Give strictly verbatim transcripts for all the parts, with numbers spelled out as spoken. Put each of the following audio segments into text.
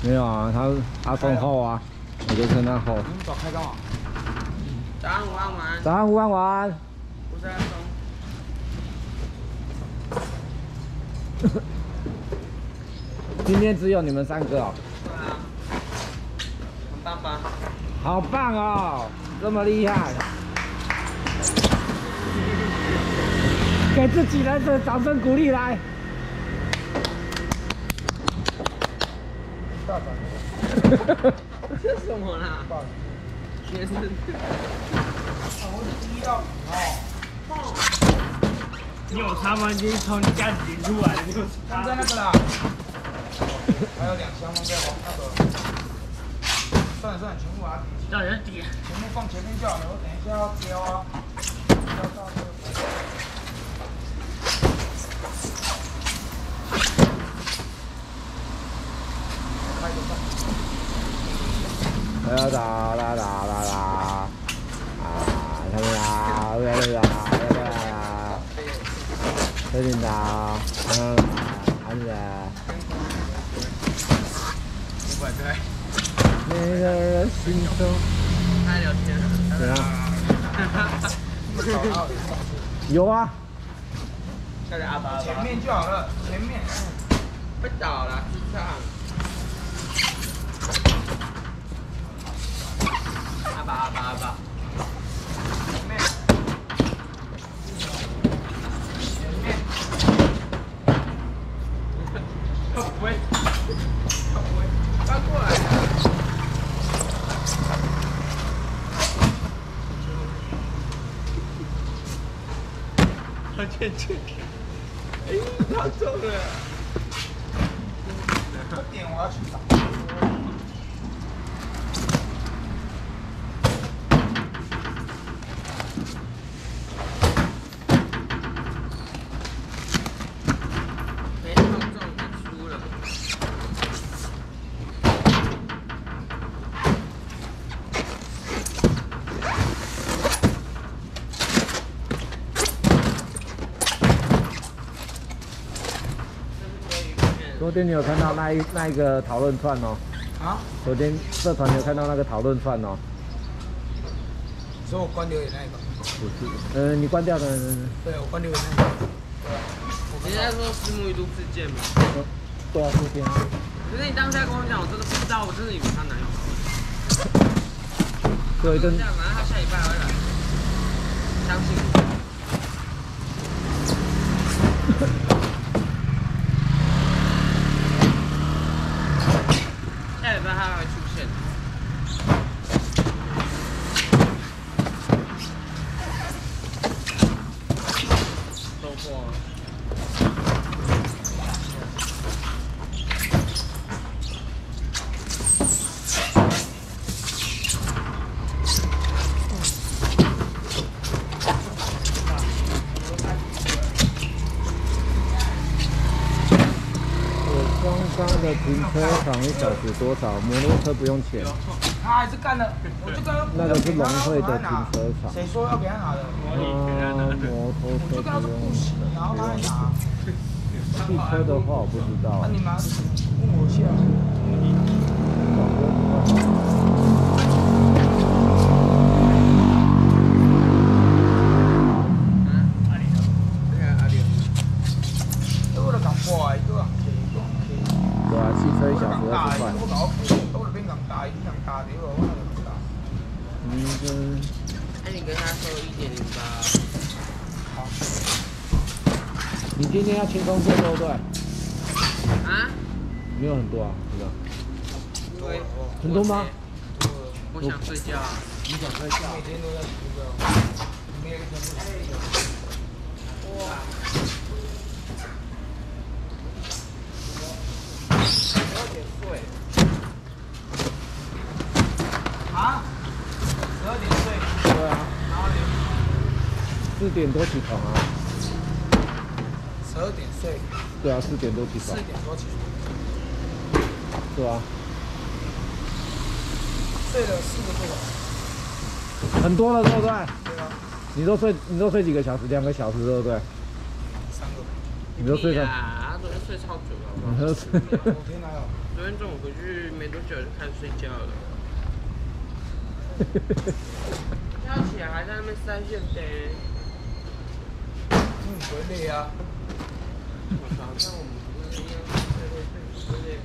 没有啊，他他封后啊，我就趁他后。 你们早开干嘛？ 早安午安晚安。 早安午安晚安。 我是阿松。 今天只有你们三个哦。 对啊。很棒吧？ 好棒哦，这么厉害！给自己人的掌声鼓励来。 大胆！ 这是什么啦？学生。 我第一道哦。 你有差吗？你从你家领出来的，你有放在那个啦。还有两箱放在那个。算了算了，全部把它叠起来。 让人点。 全部放前面就好了，我等一下要雕啊。雕到这个。开个饭。 啦啦啦啦啦啦！啊，他们啦，啦啦啦啦啦！这里啦，嗯，安啦。 不管对。 那个心中。 爱聊天。 怎样？有啊。 下来阿爸。 前面就好了，前面。 被倒了，智障。阿爸阿爸阿爸。 前面。前面。 他不会，他不会，翻过来了。他欠欠，哎，他中了。 这点我要去找。 没中中就输了。 昨天你有看到那一那一个讨论串哦？ 啊？ 昨天社团有看到那个讨论串哦？ 你说我关留言那个？ 不是，呃，你关掉的。 对，我关留言那个。对啊。 你在说私募一度事件吗？ 对啊，昨天啊。 可是你当下跟我讲，我真的不知道，我真的以为她男友。 对，跟。 这样，反正他下礼拜会来。相信我。下礼拜他会出现。收获。 刚刚的停车场一小时多少？摩托车不用钱。 他还是干了，我就跟他那个是龙会的停车场。 谁说要给他拿的？ 啊，摩托车我就跟他说不行，然后他还拿。 汽车的话我不知道。 那你拿问我一下。 对啊，汽车一小时二十块。嗯，跟。 那你跟他说一点零八。 好。 你今天要轻松做对不对？ 啊？ 没有很多啊，是吧？ 对。 很多吗？ 我想睡觉。 你想睡觉？每天都在睡觉。每天都在睡觉。哇。啊？十二点睡？ 对啊。 哪里？ 四点多起床啊。 十二点睡？ 对啊，四点多起床。 四点多起床。 对啊。 睡了四个多小时。 很多了，对不对？ 对啊。 你都睡，你都睡几个小时？两个小时，对不对？ 三个。 你都睡了？ 啊，昨天睡超久了。 你都睡？ 昨天还有。 昨天中午回去没多久就开始睡觉了。要起来还在那边塞线的。 嗯，不会累啊。 我操，像我们不是一样睡会睡不会累。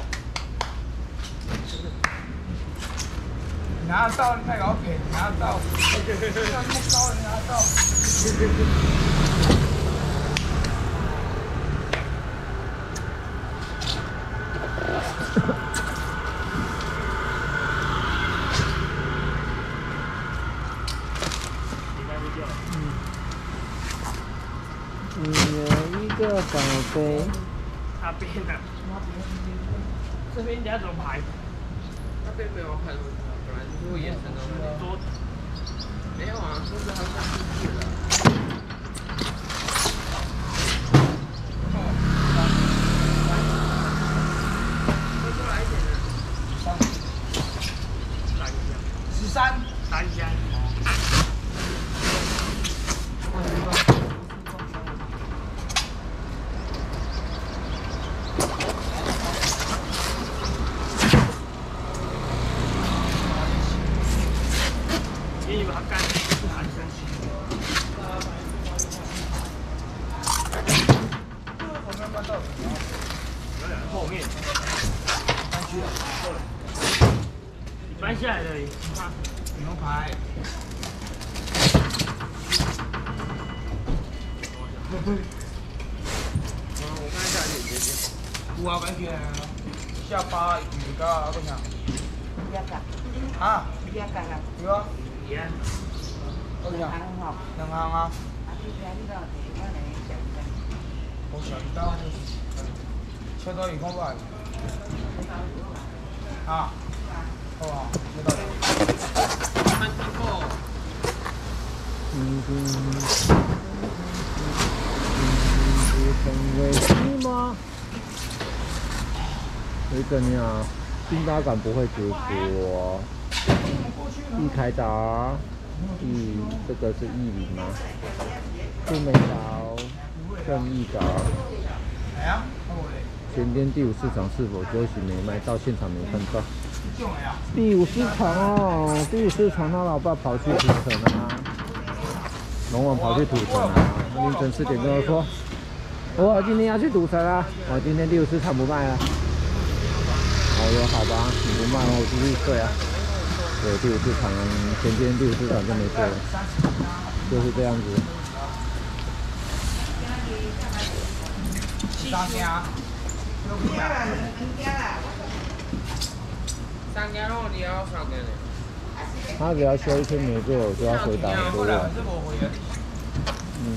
拿得到，你太搞给，拿得到。要那么高，你拿得到。 你有一个宝贝。 那边呢？这边家怎么排？ 那边没有排多久，本来就是会延伸到那里。 多没有啊，说是好像进去了。再过来一点呢。 三箱， 十三。 三箱。你把它干，拿起来。后面。你搬下来的，你看。 牛排。 我看一下你姐姐。 有啊，感觉下巴鱼噶，嗰樣。啊？有啊。 耶。 嗰樣。兩行啊。好小一刀。切到一公半。啊。好不好？切到。 慢点过。 嗯嗯成为你吗？有一个鸟，冰打感不会直播。一开刀，一这个是一零吗？杜美刀，正义刀。前天第五市场是否休息没卖？到现场没看到。第五市场哦，第五市场他老爸跑去土城啊，龙王跑去土城啊，凌晨四点跟我说，我今天要去土城啊，我今天第五市场不卖了。我说好吧，你不卖我继续睡啊。对，第五市场前天第五市场就没做了，就是这样子。 三家。 三家肉你要少给呢？ 他只要休一天没做，我就要回答多了。嗯，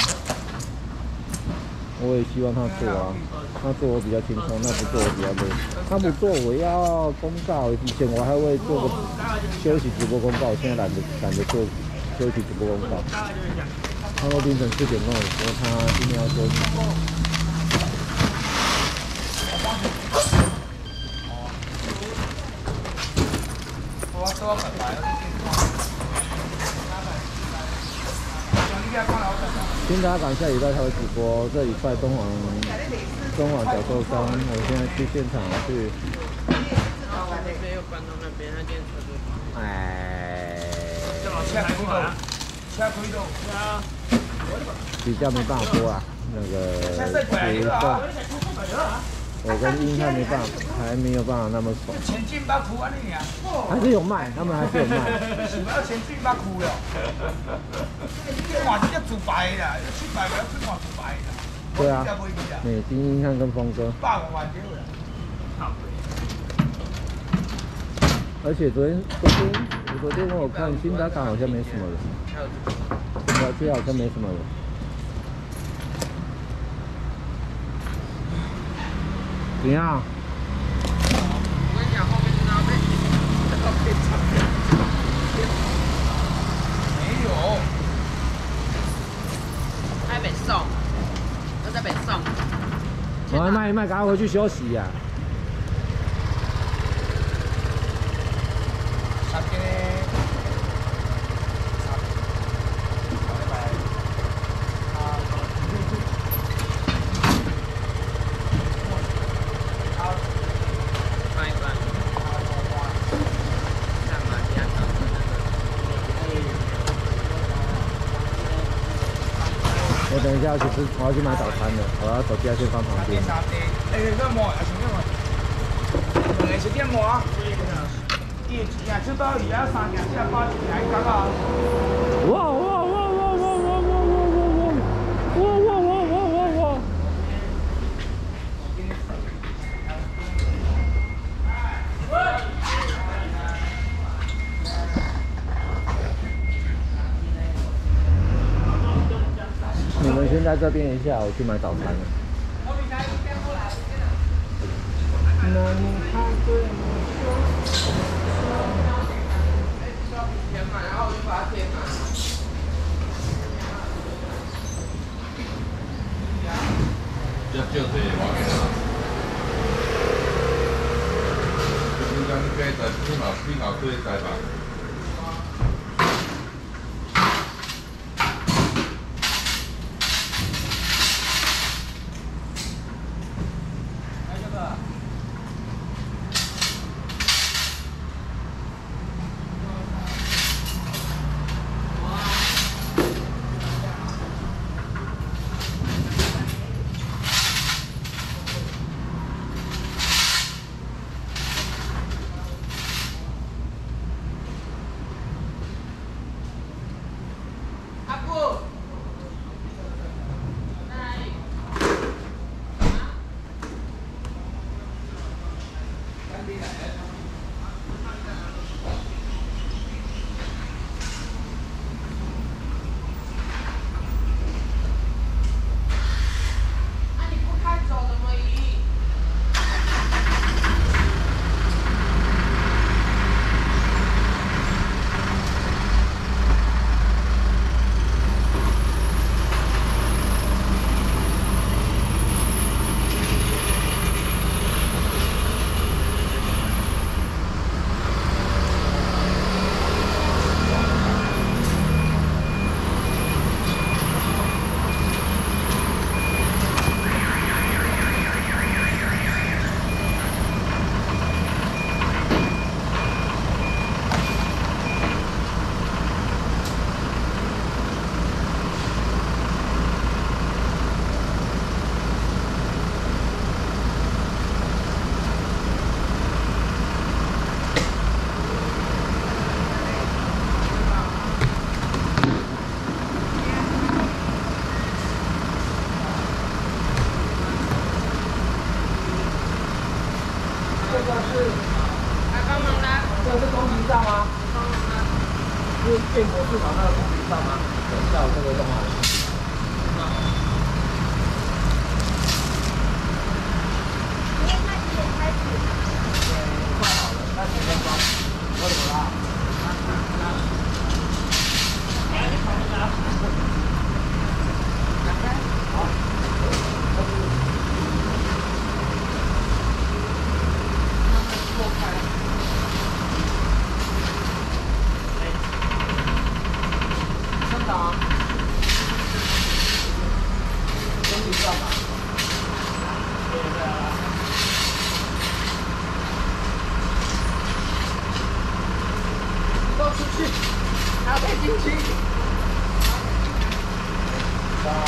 我也希望他做啊，他做我比较轻松，那不做我比较累。他不做我要公告，以前我还会做个休息直播公告，现在懒得懒得做休息直播公告。他说凌晨四点跟我说他今天要休息。听大家讲下礼拜他会直播，这礼拜中网中网脚受伤，我现在去现场去。 那边又搬到那边，他今天车就。 哎。 下推动，下推动。 比较没办法播啊，那个节奏。我跟英汉没办法，还没有办法那么爽。 前进把苦啊你啊！ 还是有卖，他们还是有卖。 想要前进把苦了。哇，这煮白的，去白不要去看煮白的。 对啊。美金英汉跟峰哥。 八个万丢了。 而且昨天昨天我昨天我看新打卡好像没什么人。小区好像没什么人。怎样？ 我跟你讲，后面是那边，后面这边没有。 还没送，我在北送。 我卖一卖，赶快回去休息呀、啊。 我等一下要去吃，我要去买早餐了，我要手机要先放旁边。 哎，个毛啊，什么嘛？两个是点毛啊？伊钱啊，出到二啊三件，只包一件一角啊。 哇哇哇哇哇哇哇哇哇哇哇哇哇哇哇！你们先在这边一下，我去买早餐了。那你还对我说？填满，然后我就把它填满。 要叫这个我给他。应该应该在比较比较对在吧？ 建国市场那个公屏上吗？有下午这个动画。 因为它几点开始？ 快好了，那几分钟。我怎么啦？好。错开。升档。升级上吧。对对啊。都出去，还要再进去。啊。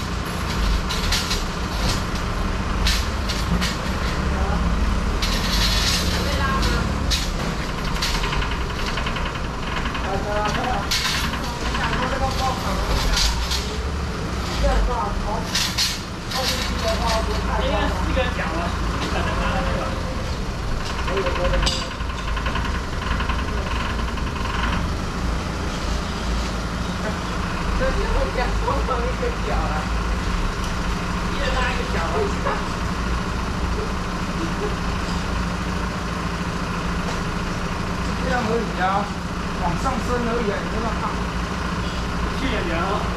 这样而已啊，往上升而已啊，你这么看。去演员啊。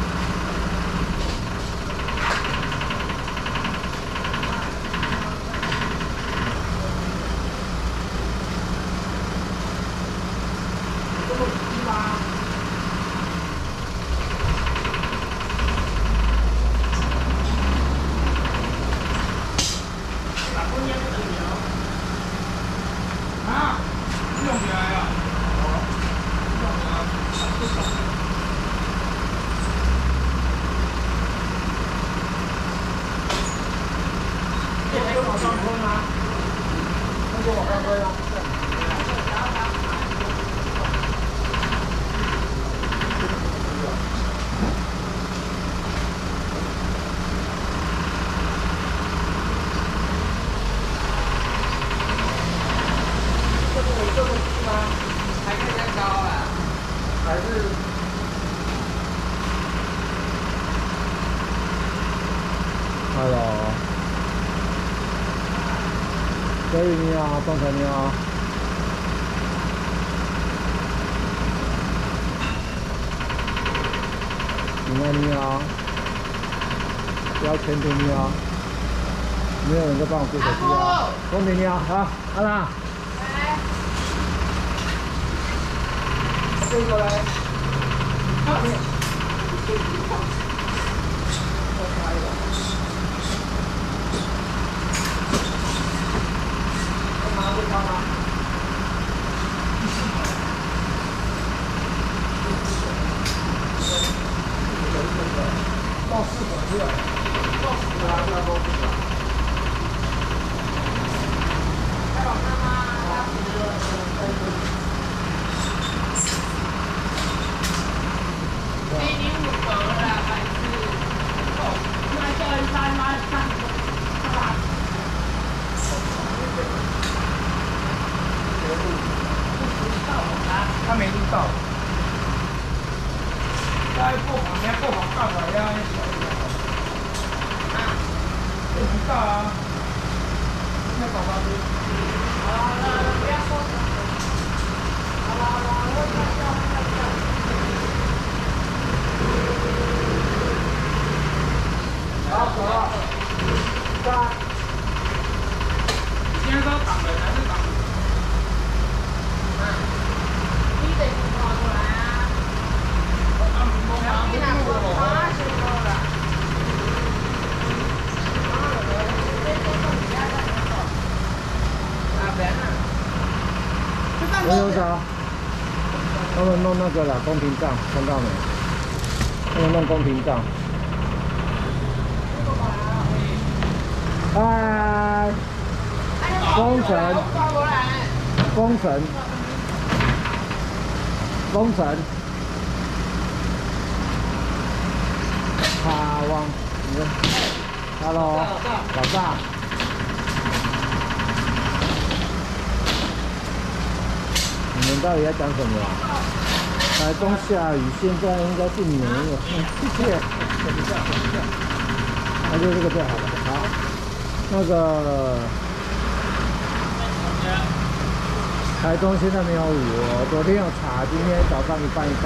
这么低吗？打工烟等你哦。啊？用起来呀！哦，用起来，不少。 Hello， 所以你好，仲成你好。你好，你好。标签对你好。没有人在帮我顾手机啊。钟婷你好，好，阿拉。 来， 这个嘞。到四百出来，到四百还是要多四百。还有妈妈， 给你五个啦，白痴！那叫人三妈上， 他没录到。在过旁边过旁干嘛呀？不知道啊。那宝宝是。 好了，不要说。好了好了，我不要叫，不要叫。 好，走了。三。你现在是要挡人还是挡？ 你得跑过来啊！你那我爬去了啦。 哪边啊？ 我有找，他们弄那个了，公屏账，看到没？他们弄公屏账。嗨，封城，封城，封城。哈汪，你看 ，Hello， 老大。你们到底在讲什么啊？台中下雨，现在应该是没有。嗯，谢谢。那就这个就好了。好，那个台中现在没有雨，我昨天有查，今天早上一半一半。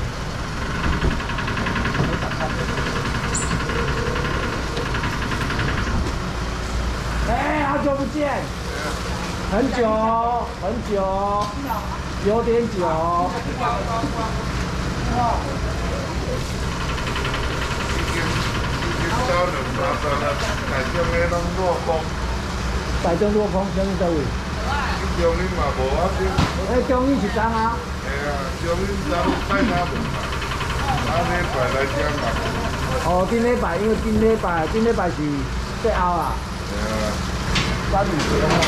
哎，好久不见，很久很久，有点久。台中落风，什么倒位？ 中午嘛无啊， 哎，中午是怎啊？ 哎呀，中午咱拜他门嘛，啊礼拜来这嘛。 哦，顶礼拜因为顶礼拜顶礼拜是最后啊。 哎呀， 三五节吼。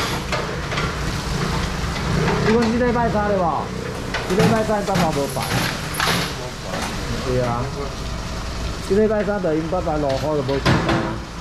因为这礼拜三对无？这礼拜三爸爸无办。对啊。这礼拜三就因爸爸落雨就无去办啊。